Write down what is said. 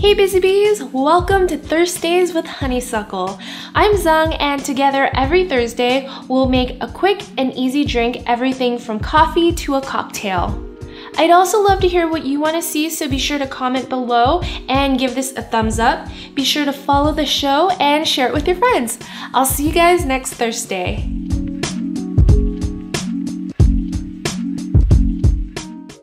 Hey Busy Bees! Welcome to Thursdays with Honeysuckle. I'm Zung, and together every Thursday we'll make a quick and easy drink, everything from coffee to a cocktail. I'd also love to hear what you want to see, so be sure to comment below and give this a thumbs up. Be sure to follow the show and share it with your friends. I'll see you guys next Thursday.